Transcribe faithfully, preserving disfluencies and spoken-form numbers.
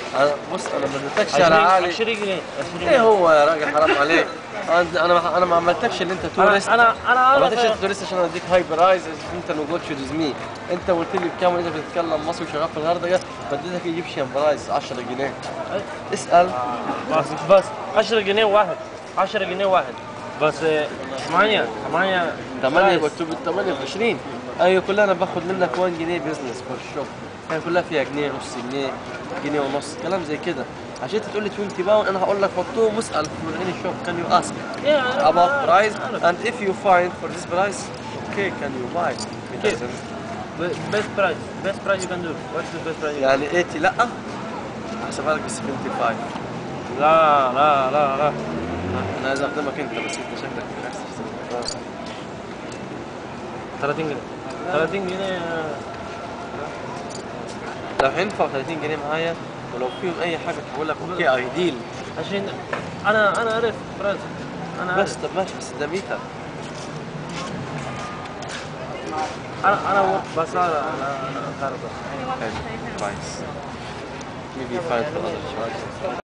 أنا بص انا ما اديتكش على عالي. عشرين جنيه ايه هو يا راجل حرام عليك. انا انا انا ما عملتكش اللي انت تورست. انا انا ما اعرف عملتكش انت تورست عشان اديك هاي برايز. انت نوجوتشو ديزمي. انت قلت لي بكام وانت بتتكلم مصري وشغال في الغردقه فاديتك ايجيبشن برايز عشرة جنيه. اسال. بس بس عشرة جنيه واحد، عشرة جنيه واحد بس. ثمانية ثمانية ثمانية يبقى ثمانية ب عشرين. ايوه كلها انا باخد منك واحد جنيه بزنس في الشغل. هي كلها فيها جنيه، نص جنيه، جنيه ونص، كلام زي كده. عشان انت تقول لي عشرين باوند انا هقول لك حطوهم واسال في مرغين الشوب. كان يو اسك about price and if you find for this price okay can you buy it doesn't. best price best price you can do. what's the best price? يعني ثمانين لا هحسبها لك ب خمسة وسبعين. لا لا لا لا انا عايز اخدمك انت بس انت شكلك مش عايز تحسب. ثلاثين جنيه ثلاثين جنيه. لو هينفع ثلاثين جنيه معايا ولو فيهم اي حاجه هقول لك اوكي اي ديل. عشان انا انا عارف برايس انا بس طب ماشي بس ده ميتر. انا انا بس انا انا انا كويس. maybe find for other choice.